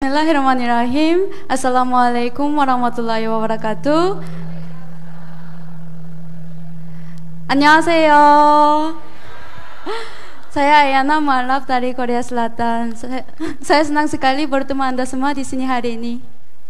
Bismillahirrahmanirrahim. Assalamualaikum warahmatullahi wabarakatuh. 안녕하세요. Saya Ayana Malaf dari Korea Selatan. Saya senang sekali bertemu Anda semua di sini hari ini.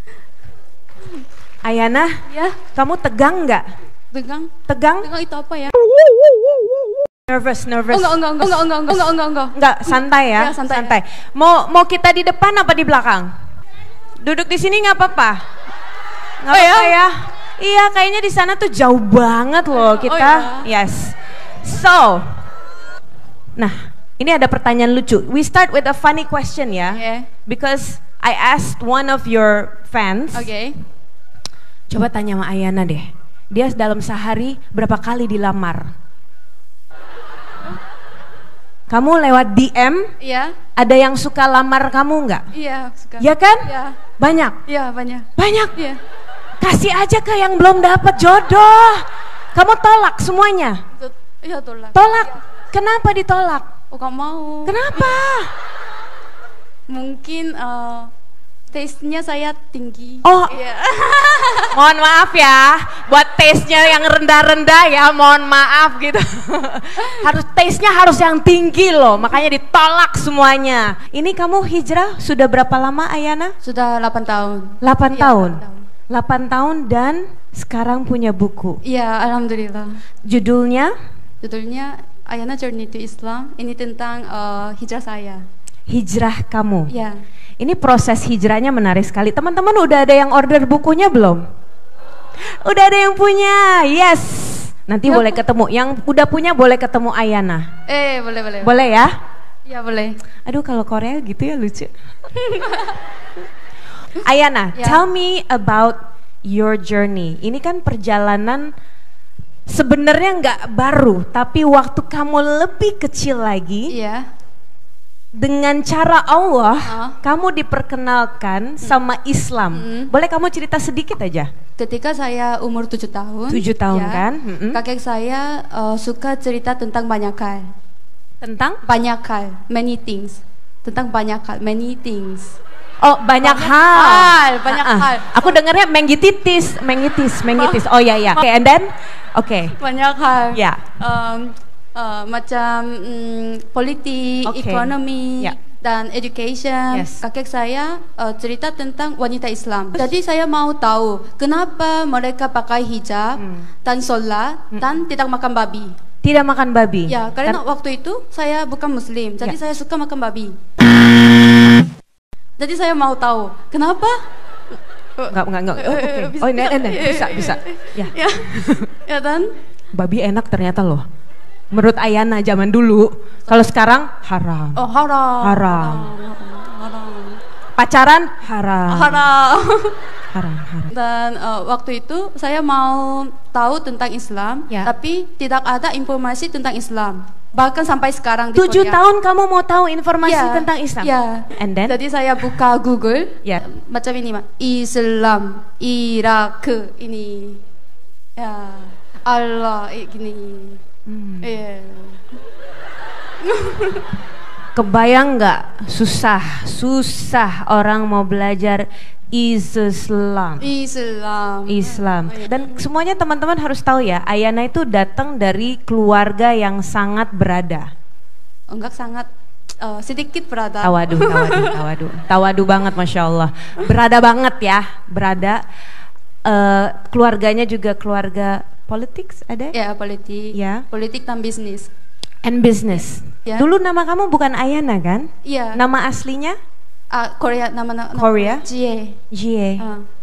Ayana, Ya, kamu tegang nggak? tegang. Tegang? Tegang itu apa ya? Nervous. Enggak. Santai ya. Ya, santai. Mau kita di depan apa di belakang? Duduk di sini nggak apa-apa. Nggak Oh, apa-apa ya? Iya, kayaknya di sana tuh jauh banget loh kita. ya. Yes. So, nah, ini ada pertanyaan lucu. We start with a funny question ya. Yeah. Because I asked one of your fans. Oke. Coba tanya sama Ayana deh. Dia dalam sehari berapa kali dilamar? Kamu lewat DM, Iya. ada yang suka lamar kamu nggak? Iya, suka. Ya kan? Iya. Banyak? Iya, banyak. Banyak? Iya. Kasih aja ke yang belum dapat jodoh. Kamu tolak semuanya? Iya, tolak. Tolak? Kenapa ditolak? Oh, gak mau. Kenapa? Mungkin taste-nya saya tinggi. Oh, Iya. mohon maaf ya, buat taste-nya yang rendah-rendah ya, mohon maaf gitu. Taste-nya harus yang tinggi loh, makanya ditolak semuanya. Ini kamu hijrah sudah berapa lama Ayana? Sudah 8 tahun. 8 Iya, tahun. 8 tahun. 8 tahun dan sekarang punya buku. Iya, alhamdulillah. Judulnya Judulnya Ayana Journey to Islam. Ini tentang hijrah saya. Hijrah Kamu. Iya. Ini proses hijrahnya menarik sekali. Teman-teman udah ada yang order bukunya belum? Udah ada yang punya. Yes. Nanti boleh ketemu. Yang udah punya boleh ketemu Ayana. Boleh. Boleh ya? Iya, boleh. Aduh, kalau Korea gitu ya lucu. Ayana, Ya. tell me about your journey. Ini kan perjalanan sebenarnya nggak baru, tapi waktu kamu lebih kecil lagi, Iya. dengan cara Allah, kamu diperkenalkan sama Islam. Boleh kamu cerita sedikit aja? Ketika saya umur 7 tahun. 7 tahun ya, kan? Kakek saya suka cerita tentang banyak hal. Tentang? Banyak hal, many things. Tentang banyak hal, many things. Oh, banyak hal. Banyak hal. Aku dengarnya menggitis. Oh ya. Oke, and then, oke. Banyak hal. Ya. Macam politik, Oke. ekonomi, Ya. dan education. Yes. Kakek saya cerita tentang wanita Islam. Jadi saya mau tahu kenapa mereka pakai hijab dan sholat dan tidak makan babi. Tidak makan babi. Ya, karena waktu itu saya bukan Muslim, jadi saya suka makan babi. Jadi saya mau tahu kenapa. Enggak. Oh, oke. Oh, ini bisa. Ya. Ya dan Babi enak ternyata loh. Menurut Ayana zaman dulu. Kalau sekarang haram. oh haram. Haram. Pacaran haram. Haram. Dan waktu itu saya mau tahu tentang Islam, Ya. tapi tidak ada informasi tentang Islam. Bahkan sampai sekarang di 7 Korea. tahun kamu mau tahu informasi Ya, tentang Islam? Ya. And then? Jadi saya buka Google. Ya. Macam ini mah. Islam, Irak ini. Ya. Allah gini. Iya. Kebayang nggak susah orang mau belajar Islam. Islam. Dan semuanya teman-teman harus tahu ya, Ayana itu datang dari keluarga yang sangat berada. Enggak sangat sedikit berada. Tawadu banget, masya Allah. Berada banget ya, berada. Keluarganya juga keluarga politik ada? Ya, politik. Ya. Politik dan bisnis. And business. Ya. Dulu nama kamu bukan Ayana kan? Iya. Nama aslinya? Korea nama Korea? Jie. Jie.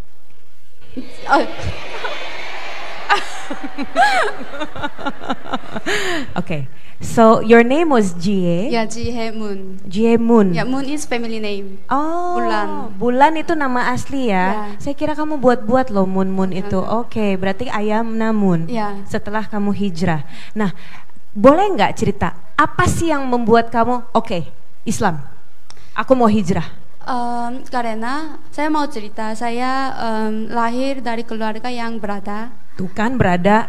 Okay. So your name was Jie. Ya, Jie Moon. Jie Moon. Ya, Moon is family name. Oh, Bulan. Bulan itu nama asli ya. Ya. Saya kira kamu buat-buat loh Moon itu. Oke, berarti Ayana Moon. Ya. Setelah kamu hijrah. Nah, boleh nggak cerita apa sih yang membuat kamu oke, Islam? Aku mau hijrah. Karena saya mau cerita, saya lahir dari keluarga yang berada. Tuh kan berada.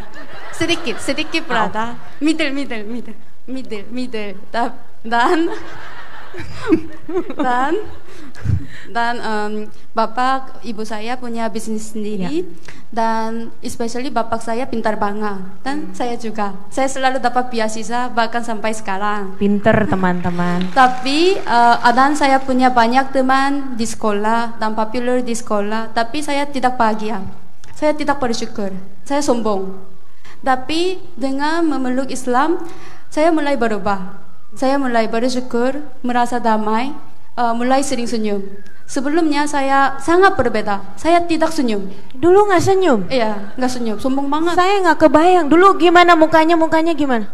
Sedikit berada. Middle. Dan dan bapak ibu saya punya bisnis sendiri, dan especially bapak saya pintar banget, dan saya juga. Saya selalu dapat beasiswa bahkan sampai sekarang. Pinter teman-teman. Tapi dan saya punya banyak teman di sekolah dan popular di sekolah, tapi saya tidak bahagia. Saya tidak bersyukur. Saya sombong. Tapi dengan memeluk Islam, saya mulai berubah. Saya mulai bersyukur, merasa damai, mulai sering senyum. Sebelumnya saya sangat berbeda. Saya tidak senyum. Dulu nggak senyum? Iya, nggak senyum. Sombong banget. Saya nggak kebayang. Dulu gimana mukanya gimana?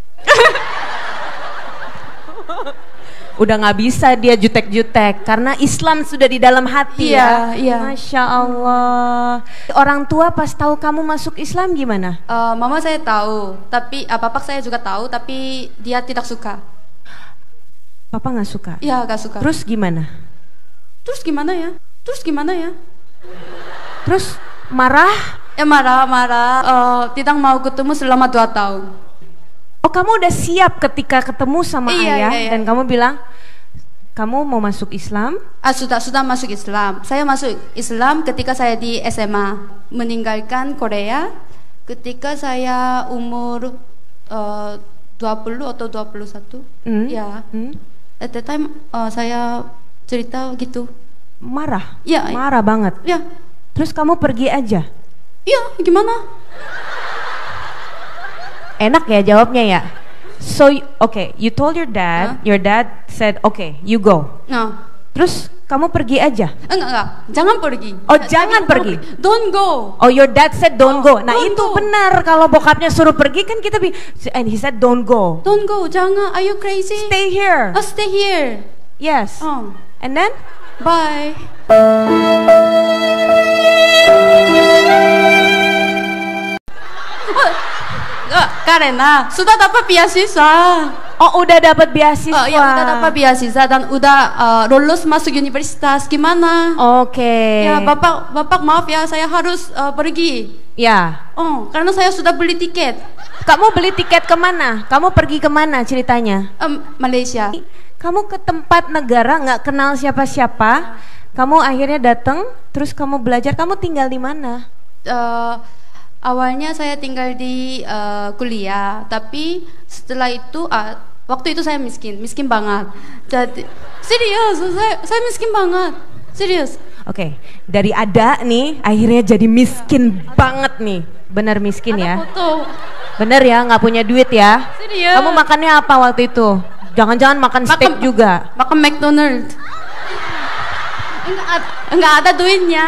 Udah nggak bisa dia jutek-jutek karena Islam sudah di dalam hati ya. Iya. Masya Allah. Orang tua pas tahu kamu masuk Islam gimana? Mama saya tahu, tapi bapak saya juga tahu, tapi dia tidak suka. Papa nggak suka? Iya, nggak suka. Terus gimana? Terus gimana ya? Terus marah? Ya marah. Tidak mau ketemu selama 2 tahun. Oh, kamu udah siap ketika ketemu sama ayah dan kamu bilang kamu mau masuk Islam? Sudah masuk Islam. Saya masuk Islam ketika saya di SMA, meninggalkan Korea ketika saya umur 20 atau 21. Ya. At the time saya cerita gitu. Marah? Ya. Marah banget? Ya. Terus kamu pergi aja? Iya, gimana? Enak ya jawabnya ya. So, okay, you told your dad, your dad said, okay, you go. Nah. Terus kamu pergi aja? Enggak, jangan pergi. Oh, jangan pergi. Don't go. Oh, your dad said don't go. Nah, don't itu go. benar. Kalau bokapnya suruh pergi kan kita and he said don't go. Don't go, jangan. Are you crazy? Stay here. Stay here. Yes. And then? Bye. Karena sudah dapat beasiswa. Oh, udah dapat beasiswa. Ya, udah dapat beasiswa dan udah lulus masuk universitas. Gimana? Oke. Ya, bapak maaf ya, saya harus pergi. Ya. Karena saya sudah beli tiket. Kamu beli tiket kemana? Kamu pergi kemana ceritanya? Malaysia. Kamu ke tempat negara nggak kenal siapa-siapa. Kamu akhirnya datang, terus kamu belajar. Kamu tinggal di mana? Awalnya saya tinggal di kuliah, tapi setelah itu waktu itu saya miskin banget. Jadi serius, saya miskin banget, serius. Oke, dari ada nih akhirnya jadi miskin banget nih, bener miskin ada ya? Foto. Bener ya, nggak punya duit ya? Serius. Kamu makannya apa waktu itu? Jangan-jangan makan steak juga? Makan McDonald's. Enggak ada duitnya.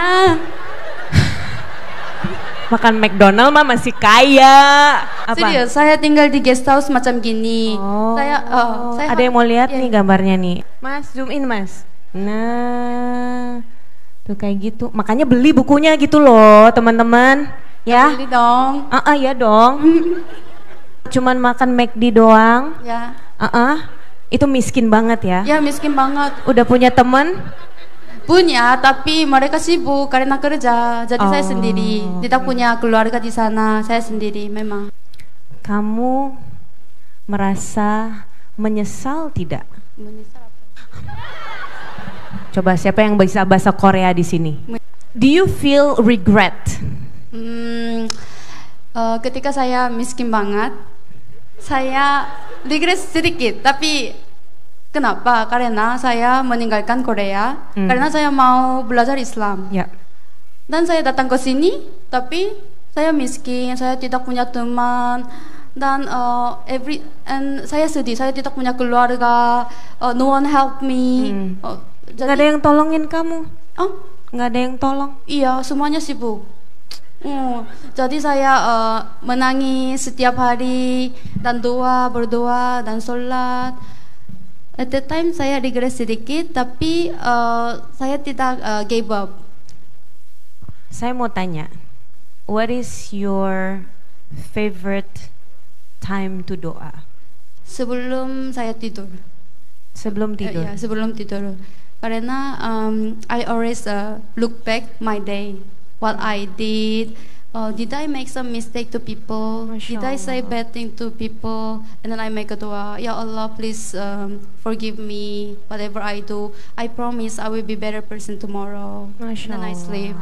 Makan McDonald mah masih kaya. Apa? Serius, saya tinggal di guest house macam gini. Saya ada yang mau lihat nih gambarnya nih. Mas, zoom in mas. Nah, tuh kayak gitu. Makanya beli bukunya gitu loh, teman-teman. Ya. Beli dong. Ya dong. Cuman makan McD doang. Ya. Itu miskin banget ya. Ya, miskin banget. Udah punya temen? Punya, tapi mereka sibuk karena kerja. Jadi saya sendiri, tidak punya keluarga di sana. Saya sendiri memang. Kamu merasa menyesal tidak? Menyesal apa? Coba siapa yang bisa bahasa Korea di sini? Do you feel regret? Ketika saya miskin banget, saya regret sedikit. Tapi kenapa? Karena saya meninggalkan Korea karena saya mau belajar Islam. Ya. Dan saya datang ke sini, tapi saya miskin, saya tidak punya teman, dan saya sedih, saya tidak punya keluarga, no one help me. Gak ada yang tolongin kamu? Gak ada yang tolong? Iya, semuanya sibuk. Jadi saya menangis setiap hari dan berdoa dan sholat. At the time saya regret sedikit, tapi saya tidak give up. Saya mau tanya, what is your favorite time to doa? Sebelum saya tidur. Sebelum tidur? Ya, sebelum tidur. Karena I always look back my day, what I did, did I make some mistake to people? Masya Did I say Allah. bad thing to people? And then I make a dua, Ya Allah, please forgive me whatever I do. I promise I will be better person tomorrow. Masya And then I sleep.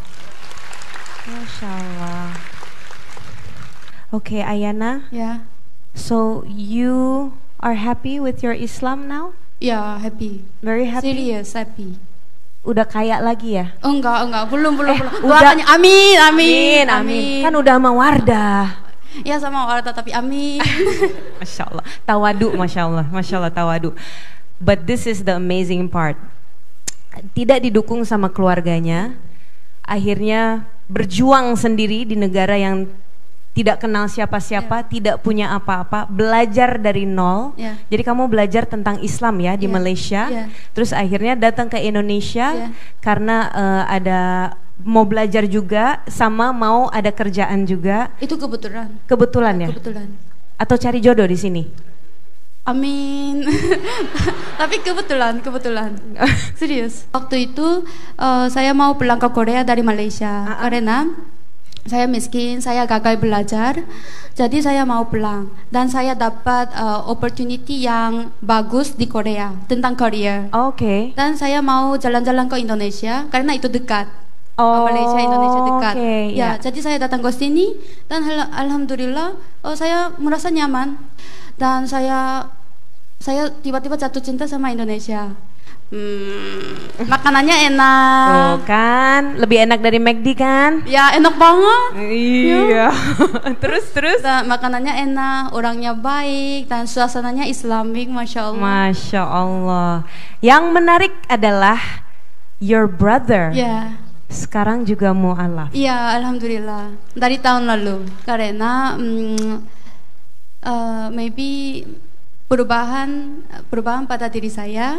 Masya Allah. Okay, Ayana. Yeah, So you are happy with your Islam now? yeah, happy. Very happy. Serious, happy. Udah kaya lagi ya? Enggak, belum. udah. Doakannya, amin. Kan udah sama Wardah. Ya sama Warta tapi amin. Masya Allah, tawadu, Masya Allah, tawadu. But this is the amazing part. Tidak didukung sama keluarganya, akhirnya berjuang sendiri di negara yang tidak kenal siapa-siapa, tidak punya apa-apa, belajar dari nol. Yeah. Jadi kamu belajar tentang Islam ya di Yeah. Malaysia, Yeah. terus akhirnya datang ke Indonesia Yeah. karena ada mau belajar juga sama mau ada kerjaan juga. Itu kebetulan. Kebetulan ya? Kebetulan. Atau cari jodoh di sini? Amin. Tapi kebetulan. Serius. Waktu itu saya mau pulang ke Korea dari Malaysia karena saya miskin, saya gagal belajar. Jadi saya mau pulang dan saya dapat opportunity yang bagus di Korea tentang career. Oke. Dan saya mau jalan-jalan ke Indonesia karena itu dekat. Oh, Malaysia Indonesia dekat. oke, Ya, ya. jadi saya datang ke sini dan alhamdulillah saya merasa nyaman dan saya tiba-tiba jatuh cinta sama Indonesia. Makanannya enak. Tuh kan, lebih enak dari McD kan? Ya, enak banget. Iya. terus? Dan makanannya enak, orangnya baik dan suasananya Islamik, masya Allah. Masya Allah. Yang menarik adalah your brother. Ya. Sekarang juga mu'alaf. Iya, alhamdulillah. Dari tahun lalu. Karena maybe perubahan pada diri saya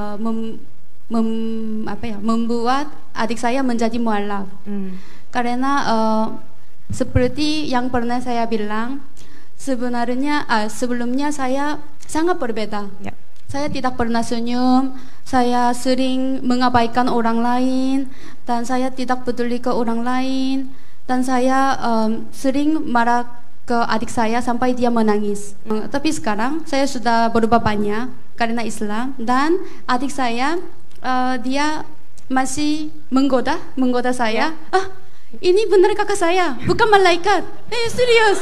membuat adik saya menjadi mu'alaf. Karena seperti yang pernah saya bilang, sebenarnya sebelumnya saya sangat berbeda. Ya. Saya tidak pernah senyum, saya sering mengabaikan orang lain, dan saya tidak peduli ke orang lain, dan saya sering marah ke adik saya sampai dia menangis. Tapi sekarang saya sudah berubah banyak karena Islam, dan adik saya dia masih menggoda saya. Ini benar kakak saya, bukan malaikat. Serius.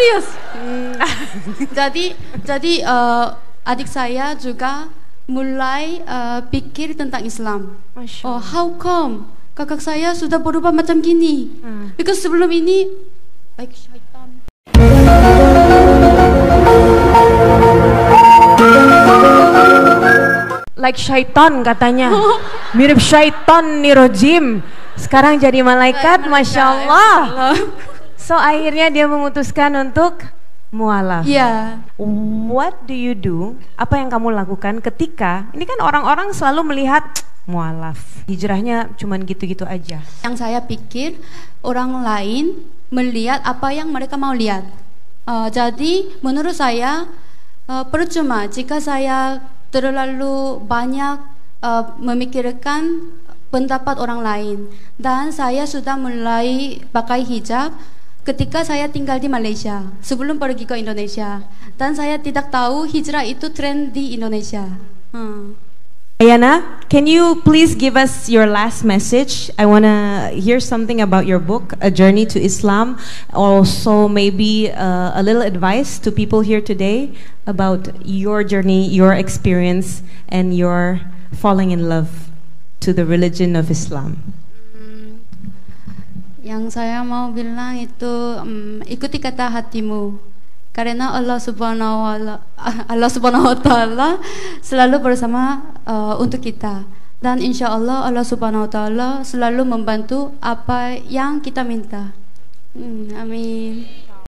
Jadi adik saya juga mulai pikir tentang Islam. Masya Allah. How come kakak saya sudah berubah macam gini? Because sebelum ini like syaitan. Like syaitan katanya. Mirip syaitan nih rojim. Sekarang jadi malaikat, Masya Allah. So akhirnya dia memutuskan untuk mu'alaf. Iya. What do you do? Apa yang kamu lakukan ketika ini kan orang-orang selalu melihat mu'alaf, hijrahnya cuman gitu-gitu aja. Yang saya pikir orang lain melihat apa yang mereka mau lihat. Jadi menurut saya percuma jika saya terlalu banyak memikirkan pendapat orang lain, dan saya sudah mulai pakai hijab ketika saya tinggal di Malaysia sebelum pergi ke Indonesia, dan saya tidak tahu hijrah itu tren di Indonesia. Ayana, can you please give us your last message? I want to hear something about your book, A Journey to Islam. Also, maybe a little advice to people here today about your journey, your experience, and your falling in love to the religion of Islam. Yang saya mau bilang itu ikuti kata hatimu. Karena Allah Subhanahu wa Ta'ala selalu bersama untuk kita, dan insya Allah Allah Subhanahu wa Ta'ala selalu membantu apa yang kita minta. Amin.